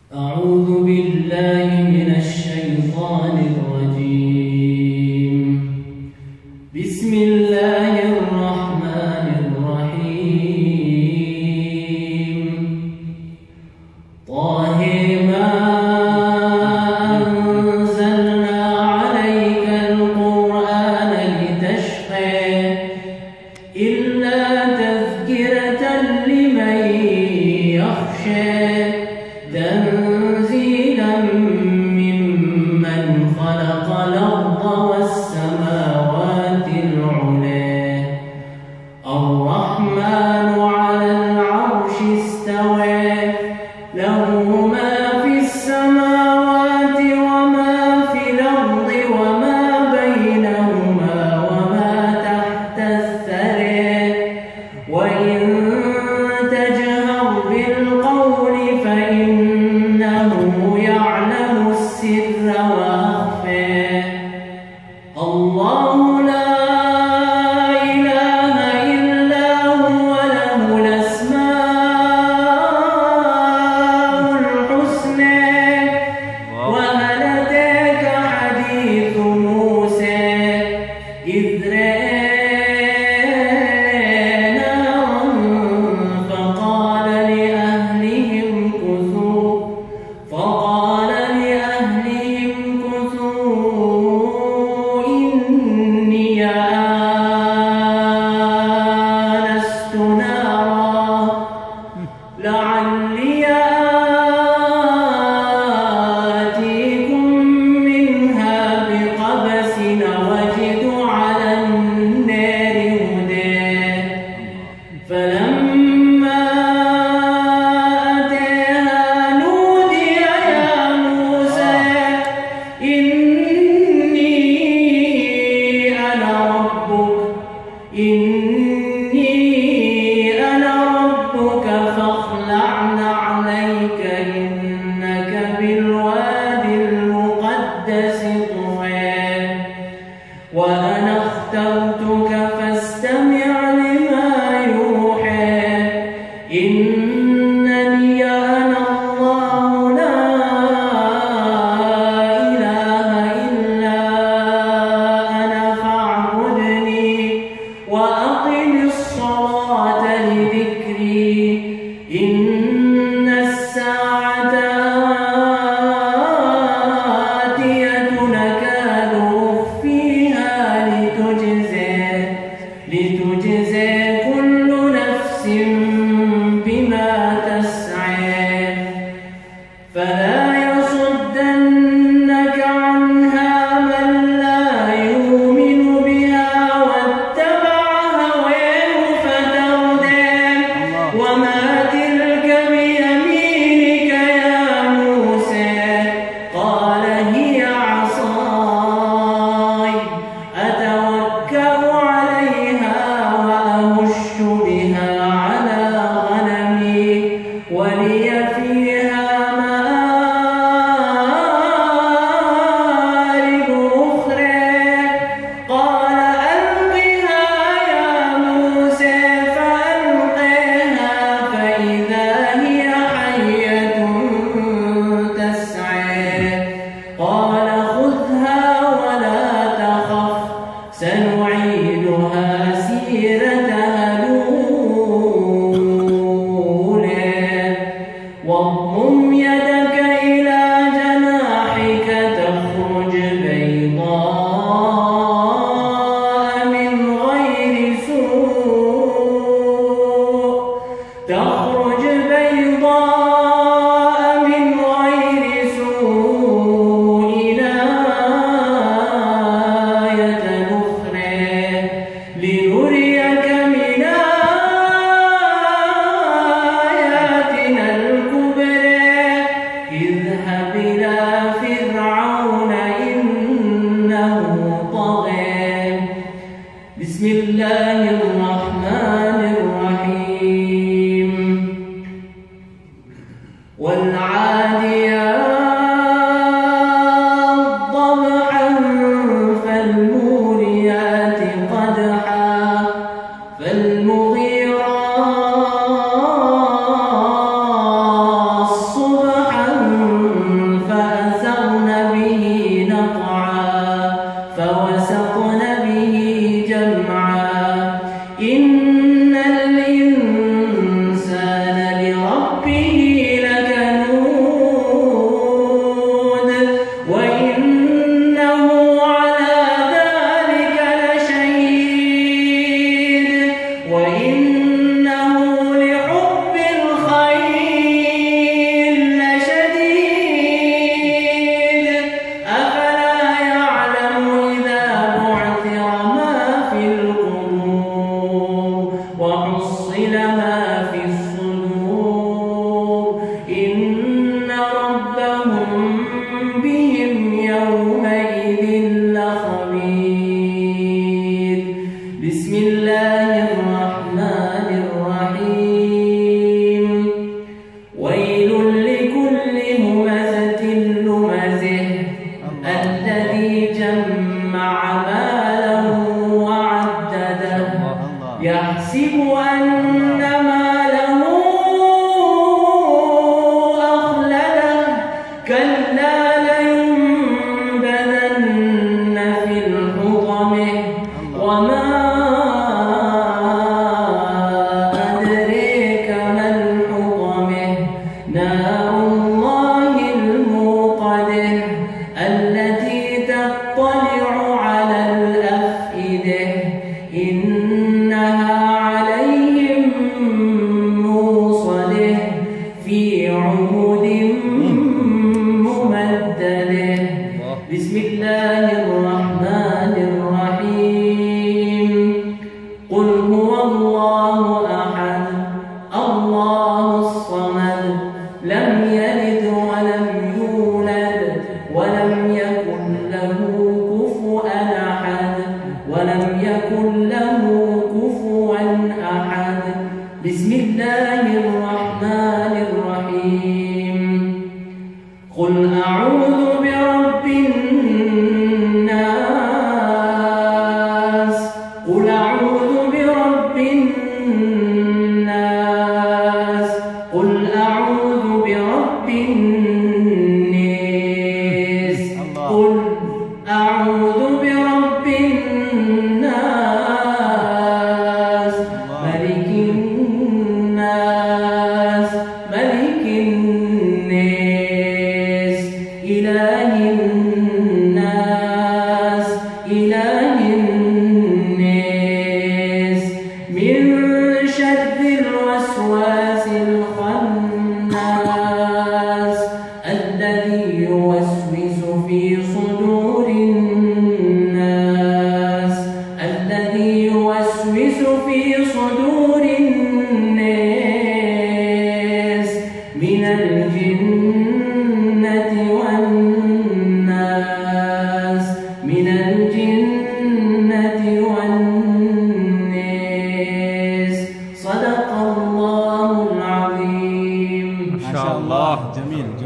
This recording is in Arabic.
أعوذ بالله من الشيطان الرجيم. بسم الله الرحمن الرحيم. طه ما أنزلنا عليك القرآن لتشقى إلا تذكرة لمن يخشى تنزيلا ممن خلق الأرض والسماوات العلى الرحمن على العرش استوى له ما في السماوات وما في الأرض وما بينهما وما تحت الثرى وإن تجهر بالقول فإنه يعلم السر وأخفى. الله لا إله إلا هو له الأسماء الحسنى. وهل أتاك حديث موسى إذ فقال لأهلهم كثوا إني آنست نارا لعلي آتيكم منها بقبس وجد على النار هدى. فلما أتاها نودي يا موسى إني أنا ربك فاخلع نعليك إنك بالوادي المقدس طوى. وأنا اخترتك فاستمع لما يوحى. إنني أنا الله لا إله إلا أنا فاعبدني وأقم الصلاة لذكري. إن الساعة آتية نكاد أخفيها لتجزى كل نفس بما تسعى. فلا يصدنك عنها من لا يؤمن بها واتبع هواه فتردى. وما تلك بيمينك يا موسى قال هي عصاي أتوكأ عليها وأهش بها على غنمي ولي فيها مآرب أخرى. قال ألقها يا موسى فألقاها فإذا هي حية تسعى. قال خذها ولا تخف سنعيدها سيرتها الأولى. واضمم يدك إلى جناحك تخرج بيضاء من غير سوء آية أخرى لنريك من آياتنا الكبرى. اذهب إلى فرعون إنه طغى. بسم الله الرحمن الرحيم. والعاديات ضبحا فالموريات قدحا فالمغيرات صبحا الله الرحمن الرحيم قل أعوذ برب الناس قل أعوذ برب الناس قل أعوذ برب الناس قل أعوذ برب الناس ملك الناس ملك الناس إله الناس إله الناس من شر الوسواس الخناس الذي يوسوس في صدور الناس الذي يوسوس في صدور الناس من الجنة والناس من الجنة والناس صدق الله العظيم. ما شاء الله، جميل.